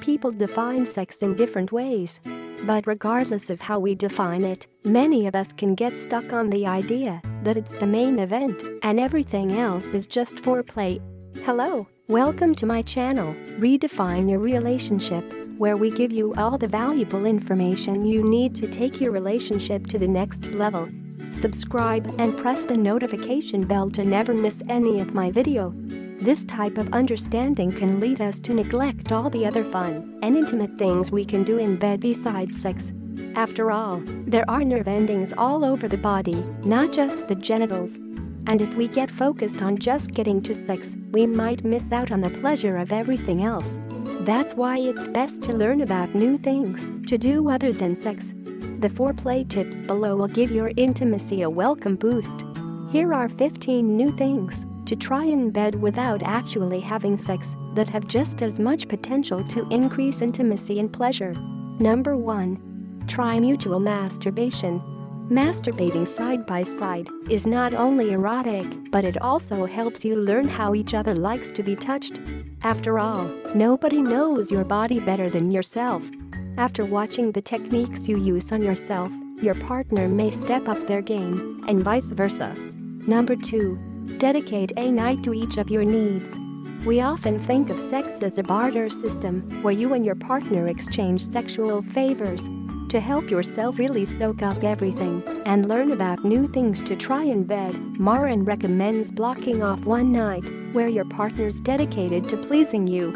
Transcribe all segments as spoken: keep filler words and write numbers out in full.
people define sex in different ways. But regardless of how we define it, many of us can get stuck on the idea that it's the main event and everything else is just foreplay. Hello, welcome to my channel, Redefine Your Relationship, where we give you all the valuable information you need to take your relationship to the next level. Subscribe and press the notification bell to never miss any of my video. This type of understanding can lead us to neglect all the other fun and intimate things we can do in bed besides sex. After all, there are nerve endings all over the body, not just the genitals. And if we get focused on just getting to sex, we might miss out on the pleasure of everything else. That's why it's best to learn about new things to do other than sex. The foreplay tips below will give your intimacy a welcome boost. Here are fifteen new things to try in bed without actually having sex that have just as much potential to increase intimacy and pleasure. Number one. Try mutual masturbation. Masturbating side by side is not only erotic, but it also helps you learn how each other likes to be touched. After all, nobody knows your body better than yourself. After watching the techniques you use on yourself, your partner may step up their game, and vice versa. Number two. Dedicate a night to each of your needs. We often think of sex as a barter system where you and your partner exchange sexual favors. To help yourself really soak up everything and learn about new things to try in bed, Marin recommends blocking off one night where your partner's dedicated to pleasing you.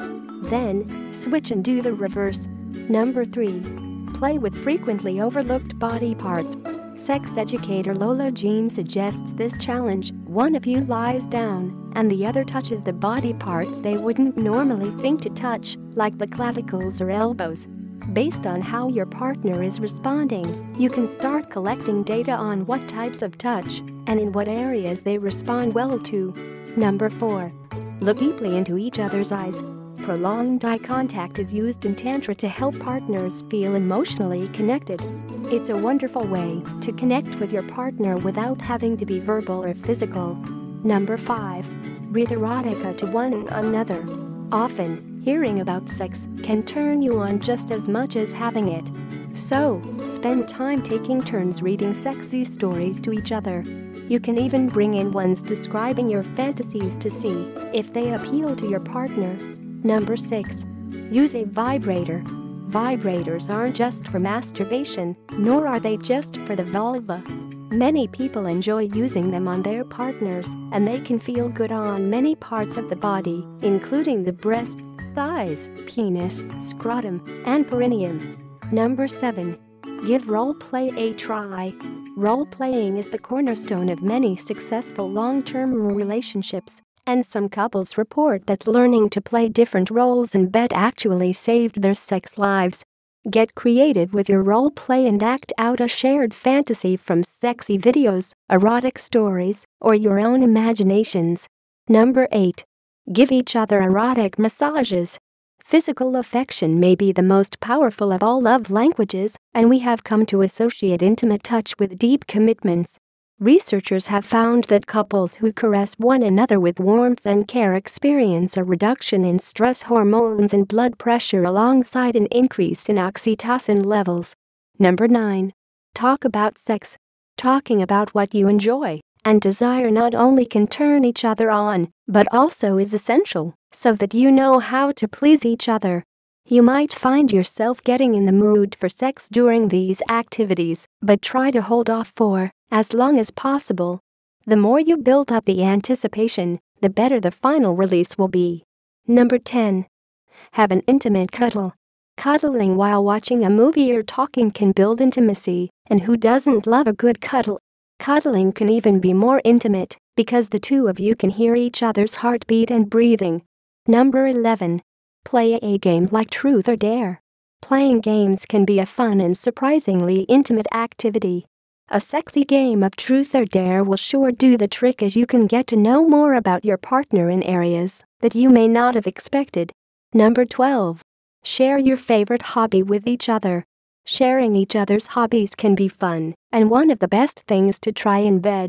Then, switch and do the reverse. Number three. Play with frequently overlooked body parts. Sex educator Lola Jean suggests this challenge. One of you lies down and the other touches the body parts they wouldn't normally think to touch, like the clavicles or elbows. Based on how your partner is responding, you can start collecting data on what types of touch and in what areas they respond well to. Number four. Look deeply into each other's eyes. Prolonged eye contact is used in Tantra to help partners feel emotionally connected. It's a wonderful way to connect with your partner without having to be verbal or physical. Number five. Read erotica to one another. Often, hearing about sex can turn you on just as much as having it. So, spend time taking turns reading sexy stories to each other. You can even bring in ones describing your fantasies to see if they appeal to your partner. Number six. Use a vibrator. Vibrators aren't just for masturbation, nor are they just for the vulva. Many people enjoy using them on their partners, and they can feel good on many parts of the body, including the breasts, thighs, penis, scrotum, and perineum. Number seven. Give role-play a try. Role-playing is the cornerstone of many successful long-term relationships. And some couples report that learning to play different roles in bed actually saved their sex lives. Get creative with your role play and act out a shared fantasy from sexy videos, erotic stories, or your own imaginations. Number eight. Give each other erotic massages. Physical affection may be the most powerful of all love languages, and we have come to associate intimate touch with deep commitments. Researchers have found that couples who caress one another with warmth and care experience a reduction in stress hormones and blood pressure alongside an increase in oxytocin levels. Number nine. Talk about sex. Talking about what you enjoy and desire not only can turn each other on, but also is essential so that you know how to please each other. You might find yourself getting in the mood for sex during these activities, but try to hold off for as long as possible. The more you build up the anticipation, the better the final release will be. Number ten. Have an intimate cuddle. Cuddling while watching a movie or talking can build intimacy, and who doesn't love a good cuddle? Cuddling can even be more intimate because the two of you can hear each other's heartbeat and breathing. Number eleven. Play a game like Truth or Dare. Playing games can be a fun and surprisingly intimate activity. A sexy game of Truth or Dare will sure do the trick as you can get to know more about your partner in areas that you may not have expected. Number twelve. Share your favorite hobby with each other. Sharing each other's hobbies can be fun and one of the best things to try in bed.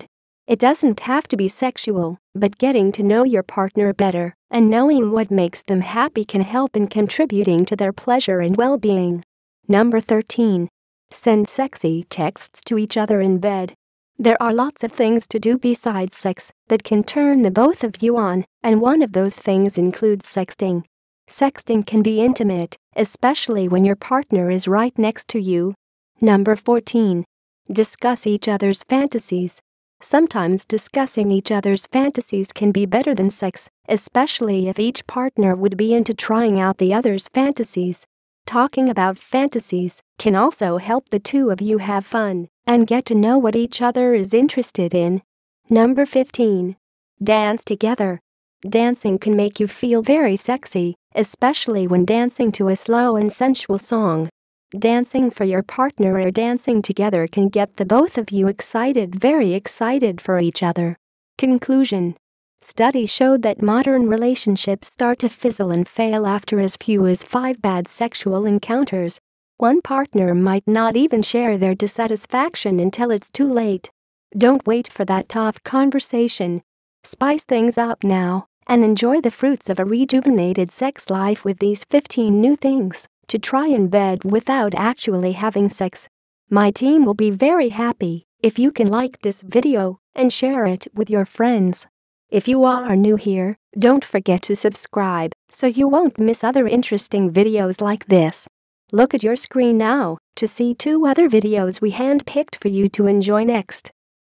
It doesn't have to be sexual, but getting to know your partner better and knowing what makes them happy can help in contributing to their pleasure and well-being. Number thirteen. Send sexy texts to each other in bed. There are lots of things to do besides sex that can turn the both of you on, and one of those things includes sexting. Sexting can be intimate, especially when your partner is right next to you. Number fourteen. Discuss each other's fantasies. Sometimes discussing each other's fantasies can be better than sex, especially if each partner would be into trying out the other's fantasies. Talking about fantasies can also help the two of you have fun and get to know what each other is interested in. Number fifteen. Dance together. Dancing can make you feel very sexy, especially when dancing to a slow and sensual song. Dancing for your partner or dancing together can get the both of you excited, very excited for each other. Conclusion. Studies showed that modern relationships start to fizzle and fail after as few as five bad sexual encounters. One partner might not even share their dissatisfaction until it's too late. Don't wait for that tough conversation. Spice things up now and enjoy the fruits of a rejuvenated sex life with these fifteen new things to try in bed without actually having sex. My team will be very happy if you can like this video and share it with your friends. If you are new here, don't forget to subscribe so you won't miss other interesting videos like this. Look at your screen now to see two other videos we handpicked for you to enjoy next.